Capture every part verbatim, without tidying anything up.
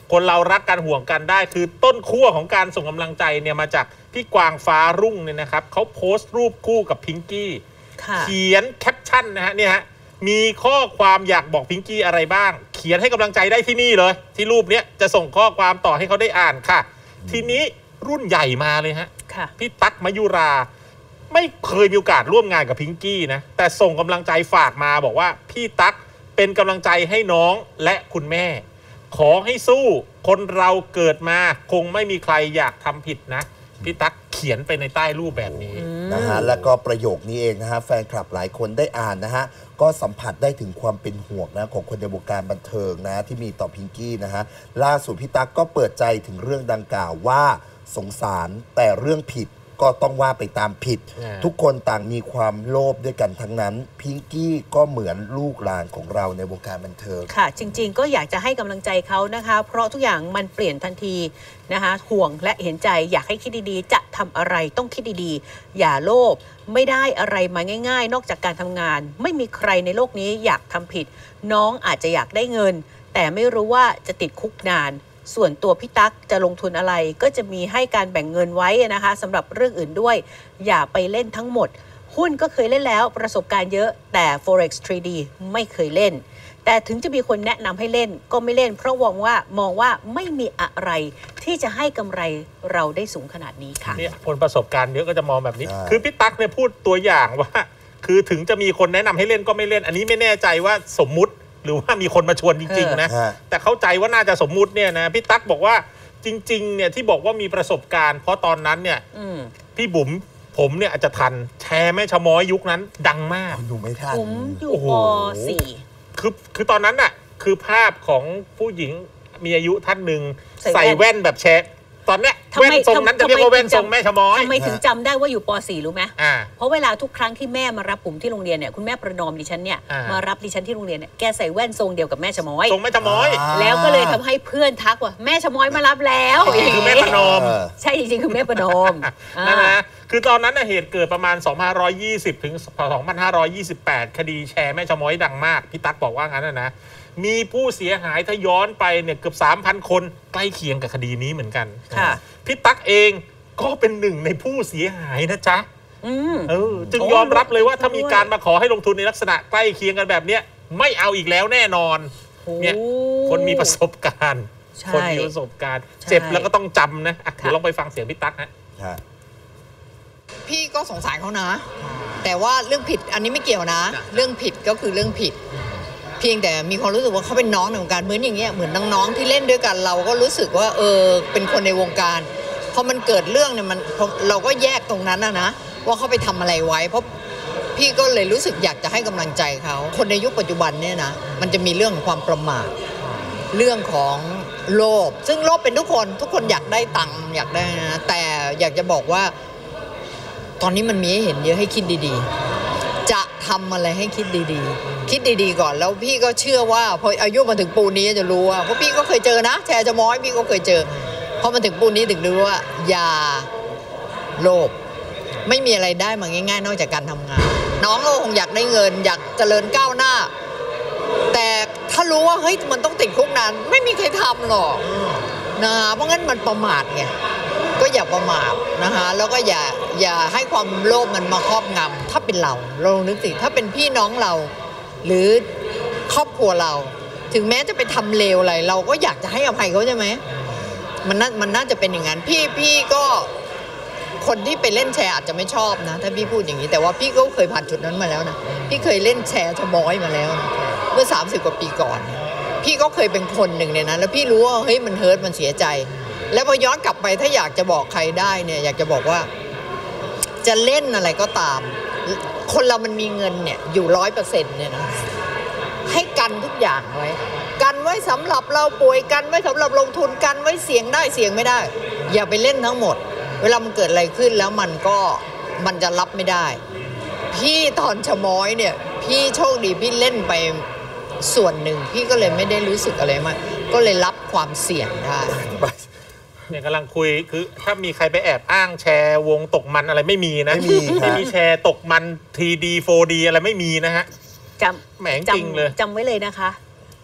คนเรารักกันห่วงกันได้คือต้นขั้วของการส่งกำลังใจเนี่ยมาจากพี่กวางฟ้ารุ่งเนี่ยนะครับเขาโพสต์รูปคู่กับพิงกี้เขียนแคปชั่นนะฮะเนี่ยฮะมีข้อความอยากบอกพิงกี้อะไรบ้างเขียนให้กำลังใจได้ที่นี่เลยที่รูปนี้จะส่งข้อความต่อให้เขาได้อ่านค่ะทีนี้รุ่นใหญ่มาเลยฮะพี่ตั๊กมยุราไม่เคยมีโอกาสร่วมงานกับพิงกี้นะแต่ส่งกำลังใจฝากมาบอกว่าพี่ตั๊กเป็นกำลังใจให้น้องและคุณแม่ขอให้สู้คนเราเกิดมาคงไม่มีใครอยากทำผิดนะพี่ตั๊กเขียนไปในใต้รูปแบบนี้นะฮะแล้วก็ประโยคนี้เองนะฮะแฟนคลับหลายคนได้อ่านนะฮะก็สัมผัสได้ถึงความเป็นห่วงนะของคนในวงการบันเทิงนะที่มีต่อพิงกี้นะฮะล่าสุดพี่ตั๊กก็เปิดใจถึงเรื่องดังกล่าวว่าสงสารแต่เรื่องผิดก็ต้องว่าไปตามผิดทุกคนต่างมีความโลภด้วยกันทั้งนั้นพิงกี้ก็เหมือนลูกหลานของเราในวงการบันเทิงค่ะจริงๆก็อยากจะให้กำลังใจเขานะคะเพราะทุกอย่างมันเปลี่ยนทันทีนะคะห่วงและเห็นใจอยากให้คิดดีๆจะทำอะไรต้องคิดดีๆอย่าโลภไม่ได้อะไรมาง่ายๆนอกจากการทำงานไม่มีใครในโลกนี้อยากทำผิดน้องอาจจะอยากได้เงินแต่ไม่รู้ว่าจะติดคุกนานส่วนตัวพี่ตั๊กจะลงทุนอะไรก็จะมีให้การแบ่งเงินไว้นะคะสำหรับเรื่องอื่นด้วยอย่าไปเล่นทั้งหมดหุ้นก็เคยเล่นแล้วประสบการณ์เยอะแต่ Forex ทรี ดี ไม่เคยเล่นแต่ถึงจะมีคนแนะนำให้เล่นก็ไม่เล่นเพราะมองว่ามองว่าไม่มีอะไรที่จะให้กำไรเราได้สูงขนาดนี้ค่ะเนี่ยคนประสบการณ์เยอะก็จะมองแบบนี้คือพี่ตั๊กเนี่ยพูดตัวอย่างว่าคือถึงจะมีคนแนะนำให้เล่นก็ไม่เล่นอันนี้ไม่แน่ใจว่าสมมุติหรือว่ามีคนมาชวนจริงๆนะแต่เข้าใจว่าน่าจะสมมุติเนี่ยนะพี่ตั๊กบอกว่าจริงๆเนี่ยที่บอกว่ามีประสบการณ์เพราะตอนนั้นเนี่ยพี่บุ๋มผมเนี่ยอาจจะทันแชร์แม่ชะม้อยยุคนั้นดังมากหนูไม่ทันผมอยู่ป สี่คือคือตอนนั้นน่ะคือภาพของผู้หญิงมีอายุท่านหนึ่งใส่แว่นแบบแชร์ตอนเนี้ยแว่นทรงนั้นจะเรียกว่าแว่นทรงแม่ชะม้อยทำไมถึงจำได้ว่าอยู่ป สี่รู้ไหมเพราะเวลาทุกครั้งที่แม่มารับผมที่โรงเรียนเนี่ยคุณแม่ประนอมดิฉันเนี่ยมารับดิฉันที่โรงเรียนเนี่ยแกใส่แว่นทรงเดียวกับแม่ชะม้อยทรงแม่ชะม้อยแล้วก็เลยทำให้เพื่อนทักว่าแม่ชะม้อยมารับแล้วคือแม่ประนอมใช่จริงๆคือแม่ประนอมนั่นนะคือตอนนั้นเหตุเกิดประมาณสองพันห้าร้อยยี่สิบถึงสองพันห้าร้อยยี่สิบแปดคดีแชร์แม่ชะม้อยดังมากพี่ตั๊กบอกว่างั้นนะมีผู้เสียหายถ้าย้อนไปเนี่ยเกือบ สามพัน คนใกล้เคียงกับคดีนี้เหมือนกันพี่ตั๊กเองก็เป็นหนึ่งในผู้เสียหายนะจ๊ะเออจึงยอมรับเลยว่าถ้ามีการมาขอให้ลงทุนในลักษณะใกล้เคียงกันแบบเนี้ยไม่เอาอีกแล้วแน่นอนเนี่ยคนมีประสบการณ์คนมีประสบการณ์เจ็บแล้วก็ต้องจำนะเดี๋ยวลองไปฟังเสียงพี่ตั๊กนะพี่ก็สงสารเขานะแต่ว่าเรื่องผิดอันนี้ไม่เกี่ยวนะเรื่องผิดก็คือเรื่องผิดเพียงแต่มีความรู้สึกว่าเขาเป็นน้องในวงการเหมือนอย่างเงี้ยเหมือนน้องๆที่เล่นด้วยกันเราก็รู้สึกว่าเออเป็นคนในวงการพอมันเกิดเรื่องเนี่ยมันเราก็แยกตรงนั้นนะนะว่าเขาไปทำอะไรไว้เพราะพี่ก็เลยรู้สึกอยากจะให้กำลังใจเขาคนในยุคปัจจุบันเนี่ยนะมันจะมีเรื่องของความประมาทเรื่องของโลภซึ่งโลภเป็นทุกคนทุกคนอยากได้ตังค์อยากได้นะแต่อยากจะบอกว่าตอนนี้มันมีให้เห็นเยอะให้คิดดีๆจะทำอะไรให้คิดดีๆคิดดีๆก่อนแล้วพี่ก็เชื่อว่าพออายุมาถึงปูนนี้จะรู้ว่าเพราะพี่ก็เคยเจอนะแชร์จะม้อยพี่ก็เคยเจอพอมาถึงปูนนี้ถึงรู้ว่าอย่าโลภไม่มีอะไรได้มาง่ายๆนอกจากการทำงานน้องก็คงอยากได้เงินอยากเจริญก้าวหน้าแต่ถ้ารู้ว่าเฮ้ยมันต้องติดคุกนานไม่มีใครทำหรอกนะเพราะงั้นมันประมาทไงก็อย่าประมาทนะคะแล้วก็อย่าอย่าให้ความโลภมันมาครอบงำถ้าเป็นเราเรานึกสิถ้าเป็นพี่น้องเราหรือครอบครัวเราถึงแม้จะไปทำเลวอะไรเราก็อยากจะให้อภัยเขาใช่ไหมมันน่ามันน่าจะเป็นอย่างนั้นพี่พี่ก็คนที่ไปเล่นแชร์อาจจะไม่ชอบนะถ้าพี่พูดอย่างนี้แต่ว่าพี่ก็เคยผ่านจุดนั้นมาแล้วนะพี่เคยเล่นแชร์ชะม้อยมาแล้วนะเมื่อสามสิบกว่าปีก่อนพี่ก็เคยเป็นคนหนึ่งในนั้นแล้วพี่รู้ว่าเฮ้ยมันเฮิร์ตมันเสียใจแล้วพอย้อนกลับไปถ้าอยากจะบอกใครได้เนี่ยอยากจะบอกว่าจะเล่นอะไรก็ตามคนเรามันมีเงินเนี่ยอยู่ร้อยเปอร์เซ็นต์เนี่ยนะให้กันทุกอย่างไว้กันไว้สำหรับเราป่วยกันไว้สำหรับลงทุนกันไว้เสี่ยงได้เสี่ยงไม่ได้อย่าไปเล่นทั้งหมดเวลามันเกิดอะไรขึ้นแล้วมันก็มันจะรับไม่ได้พี่ตอนชะม้อยเนี่ยพี่โชคดีพี่เล่นไปส่วนหนึ่งพี่ก็เลยไม่ได้รู้สึกอะไรมากก็เลยรับความเสี่ยงได้เนี่ยกำลังคุยคือถ้ามีใครไปแอบอ้างแชร์วงตกมันอะไรไม่มีนะไม่มีไม่มีแชร์ตกมัน ทรี ดี โฟร์ ดี อะไรไม่มีนะฮะจำแหมจริงเลยจำไว้เลยนะคะ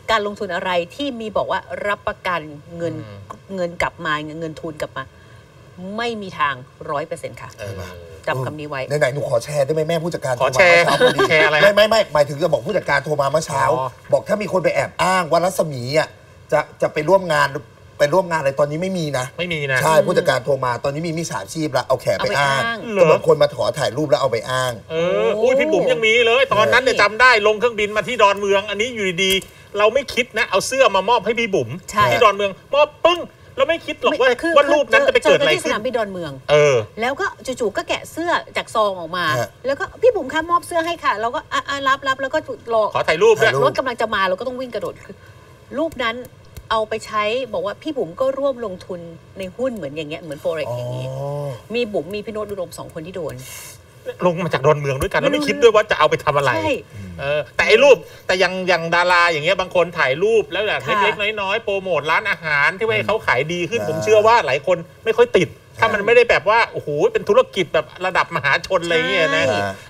การลงทุนอะไรที่มีบอกว่ารับประกันเงินเงินกลับมาเงินทุนกลับมาไม่มีทางร้อยเปอร์เซ็นต์ค่ะจำคำนี้ไว้ไหนๆหนูขอแชร์ได้ไหมแม่ผู้จัดการโทรมาแชร์เมื่อเช้าพอดีแชร์อะไรไม่ไม่ไม่หมายถึงจะบอกผู้จัดการโทรมาเมื่อเช้าอ๋อบอกถ้ามีคนไปแอบอ้างว่ารัศมีอ่ะจะจะไปร่วมงานไปร่วมงานอะไรตอนนี้ไม่มีนะไม่มีนะใช่ผู้จัดการโทรมาตอนนี้มีมิจฉาชีพแล้วเอาแขกไปอ้างเอาไปอ้างก็เหมือนคนมาขอถ่ายรูปแล้วเอาไปอ้างเอออุ้ยพี่บุ๋มยังมีเลย ตอนนั้นเนี่ยจำได้ลงเครื่องบินมาที่ดอนเมือง อันนี้อยู่ดีๆเราไม่คิดนะ เอาเสื้อมามอบให้พี่บุ๋มใช่ที่ดอนเมืองมอบปึ้งเราไม่คิดหรอกว่าคือว่ารูปนั้นจะไปเกิดอะไรที่สขึ้นนามบินดอนเมืองเออแล้วก็จู่ๆก็แกะเสื้อจากซองออกมาฮะแล้วก็พี่บุ๋มคะมอบเสื้อให้ค่ะเราก็อ่ะอ่ะรับรับแล้วก็รอขอถ่ายรูปด้วยถ่ายรูปรถกำลังจะมาเราก็ต้องวิ่งกระโดดคือรูปนั้นเอาไปใช้บอกว่าพี่บุ๋มก็ร่วมลงทุนในหุ้นเหมือนอย่างเงี้ยเหมือนโฟเร็กซ์อย่างงี้ มีบุ๋มมีพี่โนตอุดมสองคนที่โดนลงมาจากดอนเมืองด้วยกันแล้วไม่คิดด้วยว่าจะเอาไปทำอะไรใช่เออแต่ไอ้รูปแต่ยังยังดาราอย่างเงี้ยบางคนถ่ายรูปแล้วแบบค่ะเล็กๆน้อยๆโปรโมทร้านอาหารที่ว่าให้เขาขายดีขึ้นอ่าผมเชื่อว่าหลายคนไม่ค่อยติด ถ้ามันไม่ได้แบบว่าโอ้โหเป็นธุรกิจแบบระดับมหาชนอะไรเงี้ยนะใช่